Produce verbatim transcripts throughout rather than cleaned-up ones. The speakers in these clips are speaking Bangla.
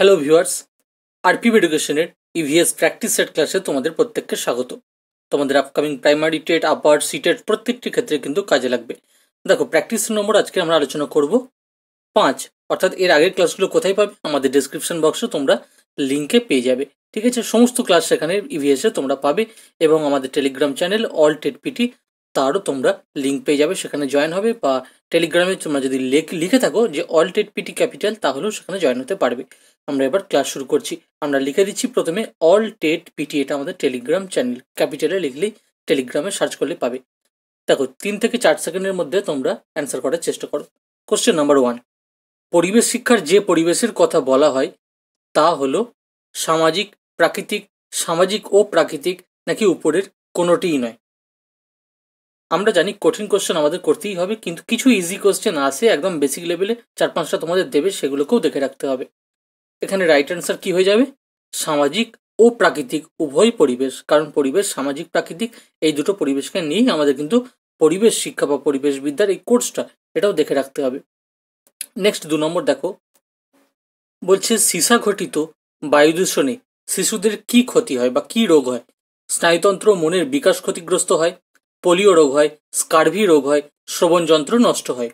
হ্যালো ভিউয়ার্স, আরপিএপ এডুকেশনের ইভিএস প্র্যাকটিস সেট ক্লাসে তোমাদের প্রত্যেককে স্বাগত। তোমাদের upcoming primary TET, upper CTET প্রত্যেকটি ক্ষেত্রে কিন্তু কাজে লাগবে। দেখো, প্র্যাকটিস নম্বর আজকে আমরা আলোচনা করব পাঁচ, অর্থাৎ এর আগের ক্লাসগুলো কোথায় পাবে? আমাদের ডেসক্রিপশন বক্সে তোমরা লিঙ্কে পেয়ে যাবে। ঠিক আছে, সমস্ত ক্লাস সেখানে ইভিএসে তোমরা পাবে এবং আমাদের Telegram channel all TET PT, তারও তোমরা লিঙ্ক পেয়ে যাবে, সেখানে জয়েন হবে, বা টেলিগ্রামে তোমরা যদি লিখে থাকো যে অল টেট পিটি ক্যাপিটাল, তাহলেও সেখানে জয়েন হতে পারবে। আমরা এবার ক্লাস শুরু করছি। আমরা লিখে দিচ্ছি প্রথমে অল টেট পিটি, এটা আমাদের টেলিগ্রাম চ্যানেল, ক্যাপিটালে লিখলেই টেলিগ্রামে সার্চ করলে পাবে। দেখো, তিন থেকে চার সেকেন্ডের মধ্যে তোমরা অ্যান্সার করার চেষ্টা করো। কোশ্চেন নাম্বার ওয়ান, পরিবেশ শিক্ষার যে পরিবেশের কথা বলা হয় তা হলো সামাজিক, প্রাকৃতিক, সামাজিক ও প্রাকৃতিক, নাকি উপরের কোনোটিই নয়? আমরা জানি কঠিন কোশ্চেন আমাদের করতেই হবে, কিন্তু কিছু ইজি কোশ্চেন আছে একদম বেসিক লেভেলে, চার পাঁচটা তোমাদের দেবে, সেগুলোকেও দেখে রাখতে হবে। এখানে রাইট অ্যান্সার কি হয়ে যাবে? সামাজিক ও প্রাকৃতিক উভয় পরিবেশ, কারণ পরিবেশ সামাজিক প্রাকৃতিক এই দুটো পরিবেশকে নিয়েই আমাদের কিন্তু পরিবেশ শিক্ষা বা পরিবেশ বিদ্যার এই কোর্সটা, এটাও দেখে রাখতে হবে। নেক্সট দু নম্বর দেখো, বলছে সীসা ঘটিত বায়ু দূষণে শিশুদের কি ক্ষতি হয় বা কি রোগ হয়? স্নায়ুতন্ত্র, মনের বিকাশ ক্ষতিগ্রস্ত হয়, পোলিও রোগ হয়, স্কার্ভি রোগ হয়, শ্রবণ যন্ত্র নষ্ট হয়।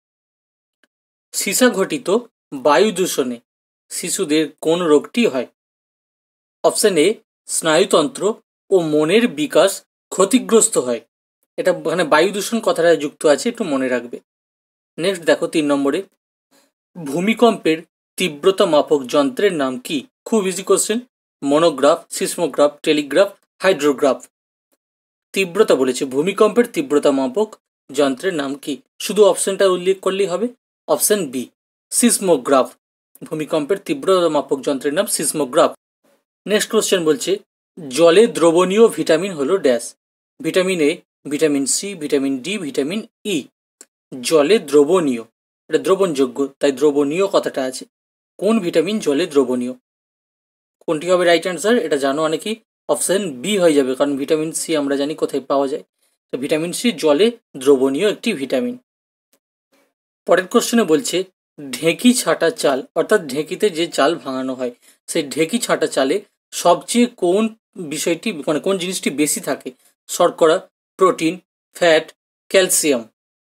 সীসা ঘটিত বায়ু দূষণে শিশুদের কোন রোগটি হয়? অপশন এ, স্নায়ুতন্ত্র ও মনের বিকাশ ক্ষতিগ্রস্ত হয়। এটা মানে বায়ু দূষণ কথাটা যুক্ত আছে, একটু মনে রাখবে। নেক্সট দেখো তিন নম্বরে, ভূমিকম্পের তীব্রতা মাপক যন্ত্রের নাম কি? খুব easy question. Monograph, seismograph, telegraph, hydrograph. তীব্রতা বলেছে, ভূমিকম্পের তীব্রতা মাপক যন্ত্রের নাম কি? শুধু অপশনটা উল্লেখ করলেই হবে, অপশন বি, সিসমোগ্রাফ। ভূমিকম্পের তীব্রতা মাপক যন্ত্রের নাম সিসমোগ্রাফ। নেক্সট কোশ্চেন বলছে, জলে দ্রবণীয় ভিটামিন হলো dash? Vitamin A, vitamin C, vitamin D, vitamin E. জলে দ্রবণীয়, এটা দ্রবণযোগ্য, তাই দ্রবণীয় কথাটা আছে। কোন ভিটামিন জলে দ্রবণীয়? কোনটি হবে রাইট অ্যান্সার? এটা জানো অনেকেই, অপশন বি হয়ে যাবে, কারণ ভিটামিন সি আমরা জানি কোথায় পাওয়া যায়। তো ভিটামিন সি জলে দ্রবণীয় একটি ভিটামিন। পরের কোশ্চেনে বলছে, ঢেঁকি ছাঁটা চাল, অর্থাৎ ঢেঁকিতে যে চাল ভাঙানো হয়, সেই ঢেঁকি ছাঁটা চালে সবচেয়ে কোন বিষয়টি, মানে কোন জিনিসটি বেশি থাকে? শর্করা, প্রোটিন, ফ্যাট, ক্যালসিয়াম।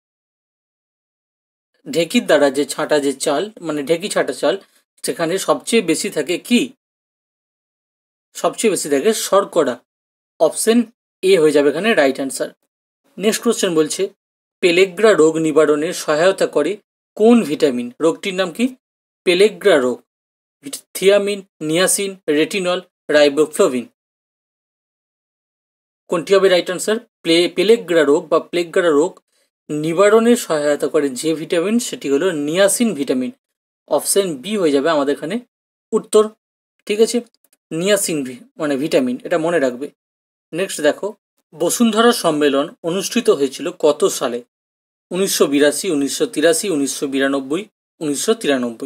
ঢেঁকির দ্বারা যে ছাঁটা যে চাল, মানে ঢেঁকি ছাঁটা চাল, সেখানে সবচেয়ে বেশি থাকে কি? সবচেয়ে বেশি থাকে শর্করা। অপশন এ হয়ে যাবে এখানে রাইট অ্যান্সার। নেক্সট কোশ্চেন বলছে, পেলেগ্রা রোগ নিবারণে সহায়তা করে কোন ভিটামিন? রোগটির নাম কি? পেলেগ্রা রোগ। Thiamine, niacin, retinol, riboflavin. কোনটি হবে রাইট অ্যান্সার? প্লে পেলেগ্রা রোগ বা প্লেগ্রা রোগ নিবারণে সহায়তা করে যে ভিটামিন, সেটি হলো নিয়াসিন ভিটামিন। অপশন বি হয়ে যাবে আমাদের এখানে উত্তর। ঠিক আছে, নিয়াসিন মানে ভিটামিন, এটা মনে রাখবে। নেক্সট দেখো, বসুন্ধরা সম্মেলন অনুষ্ঠিত হয়েছিল কত সালে? উনিশশো বিরাশি, উনিশশো তিরাশি, উনিশশো বিরানব্বই, উনিশশো তিরানব্বই।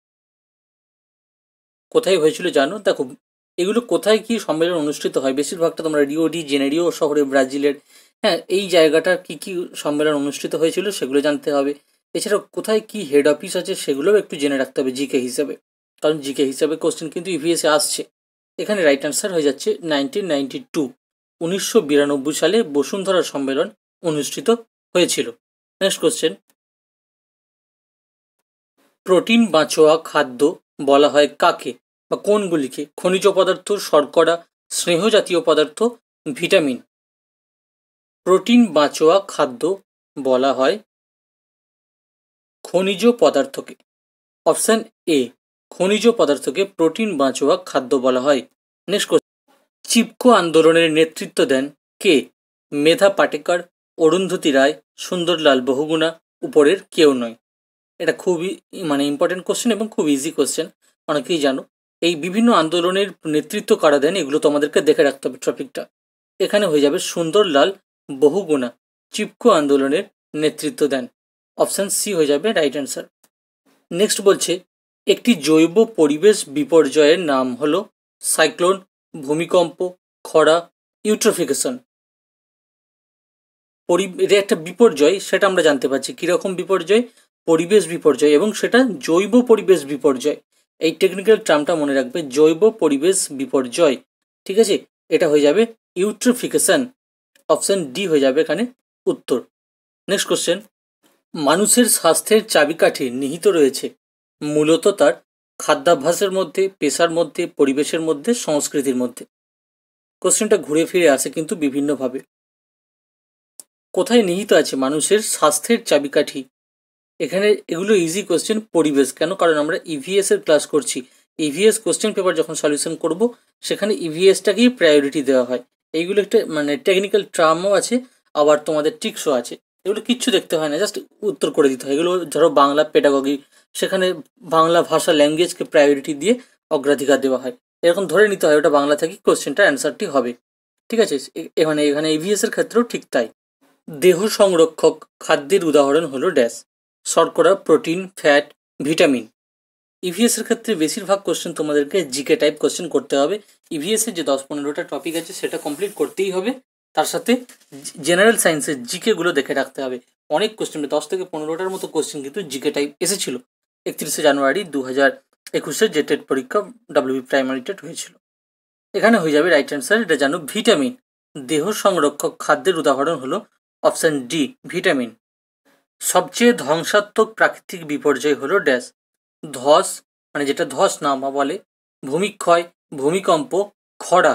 কোথায় হয়েছিল জানো? দেখো, এগুলো কোথায় কি সম্মেলন অনুষ্ঠিত হয়, বেশিরভাগটা তোমরা রিও ডি জেনেরিও শহরে, ব্রাজিলের, হ্যাঁ, এই জায়গাটা কি কি সম্মেলন অনুষ্ঠিত হয়েছিল সেগুলো জানতে হবে। এছাড়াও কোথায় কি হেড অফিস আছে সেগুলোও একটু জেনে রাখতে হবে জিকে হিসাবে, কারণ জিকে হিসাবে কোশ্চেন কিন্তু ইভিএসে আসছে। এখানে রাইট অ্যান্সার হয়ে যাচ্ছে নাইনটিন নাইনটি টু, উনিশশো বিরানব্বই সালে বসুন্ধরা সম্মেলন অনুষ্ঠিত হয়েছিল। নেক্সট কোশ্চেন, প্রোটিন বাঁচোয়া খাদ্য বলা হয় কাকে বা কোনগুলিকে? খনিজ পদার্থ, শর্করা, স্নেহ জাতীয় পদার্থ, ভিটামিন। প্রোটিন বাঁচোয়া খাদ্য বলা হয় খনিজ পদার্থকে। অপশন এ, খনিজ পদার্থকে প্রোটিন বাঁচোয়া খাদ্য বলা হয়। নেক্সট কোশ্চেন, চিপকো আন্দোলনের নেতৃত্ব দেন কে? মেধা পাটেকর, অরুন্ধতী রায়, সুন্দরলাল বহুগুণা, উপরের কেউ নয়। এটা খুবই মানে ইম্পর্টেন্ট কোশ্চেন এবং খুব ইজি কোশ্চেন, অনেকেই জানো। এই বিভিন্ন আন্দোলনের নেতৃত্ব কারা দেন এগুলো তো আমাদেরকে দেখে রাখতে হবে টপিকটা। এখানে হয়ে যাবে সুন্দরলাল বহুগুণা চিপকো আন্দোলনের নেতৃত্ব দেন। অপশান সি হয়ে যাবে রাইট অ্যান্সার। নেক্সট বলছে, একটি জৈব পরিবেশ বিপর্যয়ের নাম হলো সাইক্লোন, ভূমিকম্প, খরা, ইউট্রোফিকেশন। পরি এটা একটা বিপর্যয়, সেটা আমরা জানতে পারছি কীরকম বিপর্যয়, পরিবেশ বিপর্যয়, এবং সেটা জৈব পরিবেশ বিপর্যয়। এই টেকনিক্যাল টার্মটা মনে রাখবে, জৈব পরিবেশ বিপর্যয়। ঠিক আছে, এটা হয়ে যাবে ইউট্রোফিকেশন। অপশন ডি হয়ে যাবে এখানে উত্তর। নেক্সট কোশ্চেন, মানুষের স্বাস্থ্যের চাবিকাঠি নিহিত রয়েছে মূলত তার খাদ্যাভ্যাসের মধ্যে, পেশার মধ্যে, পরিবেশের মধ্যে, সংস্কৃতির মধ্যে। কোশ্চেনটা ঘুরে ফিরে আসে কিন্তু বিভিন্নভাবে। কোথায় নিহিত আছে মানুষের স্বাস্থ্যের চাবিকাঠি? এখানে এগুলো ইজি কোশ্চেন। পরিবেশ কেন? কারণ আমরা ইভিএস এর ক্লাস করছি। ইভিএস কোশ্চেন পেপার যখন সলিউশন করব সেখানে ইভিএসটাকেই প্রায়োরিটি দেওয়া হয়। এইগুলো একটা মানে টেকনিক্যাল টার্মও আছে, আবার তোমাদের ট্রিক্সও আছে। এগুলো কিচ্ছু দেখতে হয় না, জাস্ট উত্তর করে দিতে হয়। এগুলো ধরো বাংলা পেডাগজি, সেখানে বাংলা ভাষা ল্যাঙ্গুয়েজকে প্রায়োরিটি দিয়ে অগ্রাধিকার দেওয়া হয়। এরকম ধরে নিতে হয় ওটা বাংলা থেকে কোশ্চেনটা অ্যান্সারটি হবে। ঠিক আছে, এখানে এখানে ইভিএস এর ক্ষেত্রেও ঠিক তাই। দেহ সংরক্ষক খাদ্যের উদাহরণ হলো ড্যাশ। শর্করা, প্রোটিন, ফ্যাট, ভিটামিন। ইভিএস এর ক্ষেত্রে বেশিরভাগ কোশ্চেন তোমাদেরকে জিকে টাইপ কোশ্চেন করতে হবে। ইভিএস এর যে দশ পনেরোটা টপিক আছে সেটা কমপ্লিট করতেই হবে, তার সাথে জেনারেল সায়েন্সের জিকে গুলো দেখে রাখতে হবে। অনেক কোশ্চেন, দশ থেকে পনেরোটার মতো কোশ্চেন কিন্তু জিকে টাইপ এসেছিল একত্রিশে জানুয়ারি দু হাজার একুশে যে টেট পরীক্ষা ডাব্লিউবি প্রাইমারি টেট হয়েছিল। এখানে হয়ে যাবে রাইট অ্যান্সার। এটা জানো, ভিটামিন। দেহ সংরক্ষক খাদ্যের উদাহরণ হলো অপশন ডি, ভিটামিন। সবচেয়ে ধ্বংসাত্মক প্রাকৃতিক বিপর্যয় হলো ড্যাশ। ধস, মানে যেটা ধস নামা বলে, ভূমিক্ষয়, ভূমিকম্প, খরা।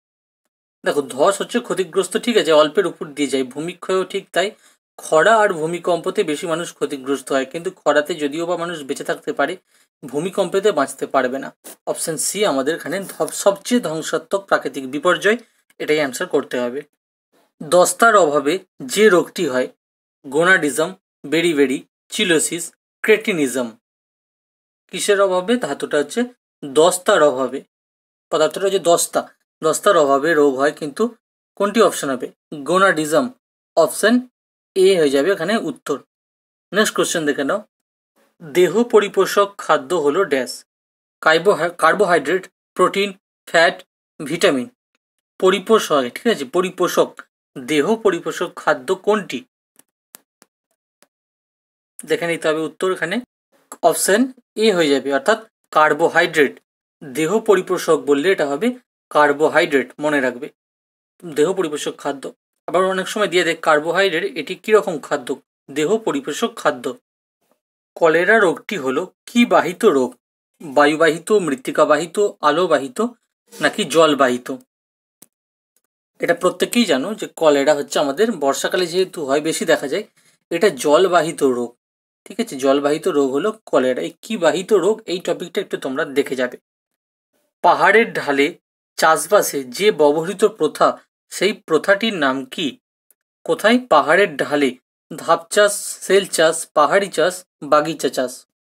দেখো, ধস হচ্ছে ক্ষতিগ্রস্ত, ঠিক আছে, অল্পের উপর দিয়ে যায়। ভূমিক্ষয়ও ঠিক তাই। খরা আর ভূমিকম্পতে বেশি মানুষ ক্ষতিগ্রস্ত হয়, কিন্তু খরাতে যদিও বা মানুষ বেঁচে থাকতে পারে, ভূমিকম্পতে বাঁচতে পারবে না। অপশন সি আমাদের এখানে সবচেয়ে ধ্বংসাত্মক প্রাকৃতিক বিপর্যয়, এটাই অ্যান্সার করতে হবে। দস্তার অভাবে যে রোগটি হয়, গোনাডিজম, বেরিবেরি, চিলোসিস, ক্রেটিনিজম। কিসের অভাবে? ধাতুটা হচ্ছে দস্তার অভাবে, পদার্থটা হচ্ছে দস্তা। দস্তার অভাবে রোগ হয়, কিন্তু কোনটি অপশন হবে? গোনাডিজম। অপশন এ হয়ে যাবে এখানে উত্তর। নেক্সট কোশ্চেন দেখে নাও, দেহ পরিপোষক খাদ্য হলো dash. Carbohydrate, protein, fat, vitamin. পরিপোষক, ঠিক আছে, পরিপোষক, দেহ পরিপোষক খাদ্য কোনটি? দেখে নিতে হবে উত্তর। এখানে অপশন এ হয়ে যাবে, অর্থাৎ কার্বোহাইড্রেট। দেহ পরিপোষক বললে এটা হবে কার্বোহাইড্রেট, মনে রাখবে, দেহ পরিপোষক খাদ্য। আবার অনেক সময় দিয়ে দেখ কার্বোহাইড্রেট, এটি কিরকম খাদ্য? দেহ পরিপোষক খাদ্য। কলেরা রোগটি হলো কি বাহিত রোগ? বায়ুবাহিত, মৃত্তিকাবাহিত, আলোবাহিত, নাকি জলবাহিত? এটা প্রত্যেকেই জানো যে কলেরা হচ্ছে আমাদের বর্ষাকালে যেহেতু হয়, বেশি দেখা যায়, এটা জলবাহিত রোগ। ঠিক আছে, জলবাহিত রোগ হলো কলেরা। এই কি বাহিত রোগ, এই টপিকটা একটু তোমরা দেখে যাবে। পাহাড়ের ঢালে চাষবাসে যে ব্যবহৃত প্রথা, সেই প্রথাটির নাম কি? কোথায়? পাহাড়ের ঢালে। ধাপ চাষ, সেল চাষ, পাহাড়ি চাষ, বাগিচা চাষ।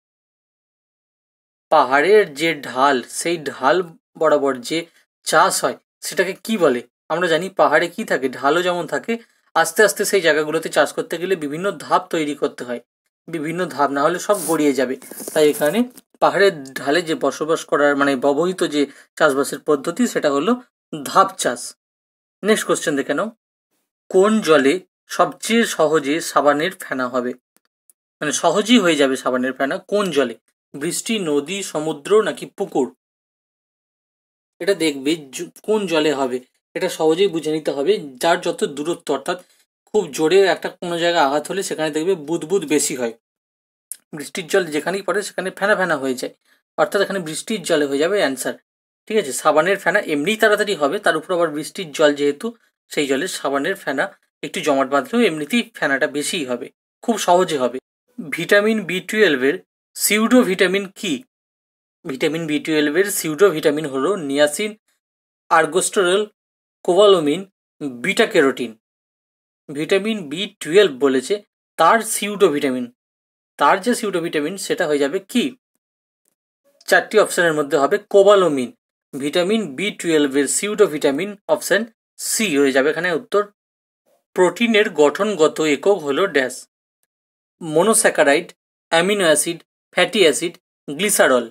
পাহাড়ের যে ঢাল, সেই ঢাল বরাবর যে চাষ হয় সেটাকে কি বলে? আমরা জানি পাহাড়ে কি থাকে, ঢালও যেমন থাকে, আস্তে আস্তে সেই জায়গাগুলোতে চাষ করতে গেলে বিভিন্ন ধাপ তৈরি করতে হয়। বিভিন্ন ধাপ, না হলে সব গড়িয়ে যাবে। তাই এখানে পাহাড়ের ঢালে যে বসবাস করার মানে ব্যবহৃত যে চাষবাসের পদ্ধতি, সেটা হলো ধাপ চাষ। নেক্সট কোশ্চেন দেখে নাও, কোন জলে সবচেয়ে সহজে সাবানের ফেনা হবে? মানে সহজেই হয়ে যাবে সাবানের ফেনা কোন জলে? বৃষ্টি, নদী, সমুদ্র, নাকি পুকুর? এটা দেখবে কোন জলে হবে, এটা সহজেই বুঝে নিতে হবে। যার যত দূরত্ব, অর্থাৎ খুব জোরে একটা কোনো জায়গায় আঘাত হলে সেখানে দেখবে বুদবুদ বেশি হয়। বৃষ্টির জল যেখানেই পড়ে সেখানে ফেনা ফেনা হয়ে যায়, অর্থাৎ এখানে বৃষ্টির জলে হয়ে যাবে অ্যান্সার। ঠিক আছে, সাবানের ফেনা এমনিই তাড়াতাড়ি হবে, তার উপর আবার বৃষ্টির জল যেহেতু, সেই জলে সাবানের ফেনা একটু জমাট বাঁধলেও এমনিতেই ফেনাটা বেশিই হবে, খুব সহজে হবে। ভিটামিন বি টুয়েলভের সিউডো ভিটামিন কি? ভিটামিন বি টুয়েলভের সিউডো ভিটামিন হলো niacin, ergosterol, cobalamin, beta carotene. Vitamin B twelve বলেছে, তার সিউডো ভিটামিন, তার যে সিউডো ভিটামিন সেটা হয়ে যাবে কি? চারটি অপশনের মধ্যে হবে কোবালামিন। ভিটামিন বি টুয়েলভের সিউডো ভিটামিন অপশন সি হয়ে যাবে এখানে উত্তর। প্রোটিনের গঠনগত একক হলো dash. Monosaccharide, amino acid, fatty acid, glycerol.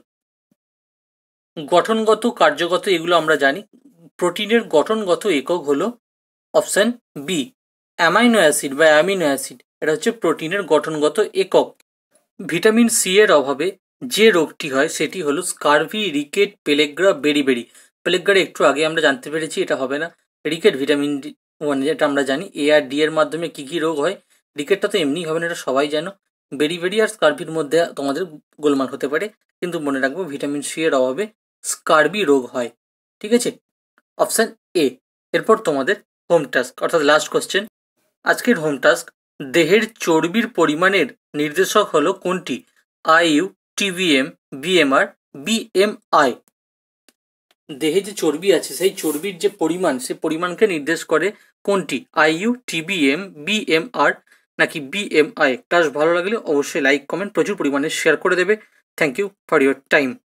গঠনগত, কার্যগত এগুলো আমরা জানি। প্রোটিনের গঠনগত একক হলো অপশন বি, অ্যামাইনো অ্যাসিড বা অ্যামিনো অ্যাসিড। এটা হচ্ছে প্রোটিনের গঠনগত একক। ভিটামিন সি এর অভাবে যে রোগটি হয় সেটি হলো scurvy, rickets, pellagra, beriberi. Pellagra একটু আগে আমরা জানতে পেরেছি, এটা হবে না। রিকেট ভিটামিন ডি ওয়ান, যেটা আমরা জানি এ আর ডি এর মাধ্যমে কি কি রোগ হয়। রিকেটটা তো এমনি হবে না, এটা সবাই জানো। বেরিবেরি আর স্কারভির মধ্যে তোমাদের গোলমাল হতে পারে, কিন্তু মনে রাখবো ভিটামিন সি এর অভাবে স্কারভি রোগ হয়। ঠিক আছে, অপশান এ। এরপর তোমাদের হোম টাস্ক অর্থাৎ লাস্ট কোশ্চেন। আজকের হোম টাস্ক, দেহের চর্বির পরিমাণের নির্দেশক হলো কোনটি? IU, TVM, BMR, BMI. দেহে যে চর্বি আছে সেই চর্বির যে পরিমাণ, সে পরিমাণকে নির্দেশ করে কোনটি? আইইউ, টিবিএম, বিএমআর নাকি বিএমআই? ক্লাস ভালো লাগলে অবশ্যই লাইক কমেন্ট প্রচুর পরিমাণে শেয়ার করে দেবে। Thank you for your time.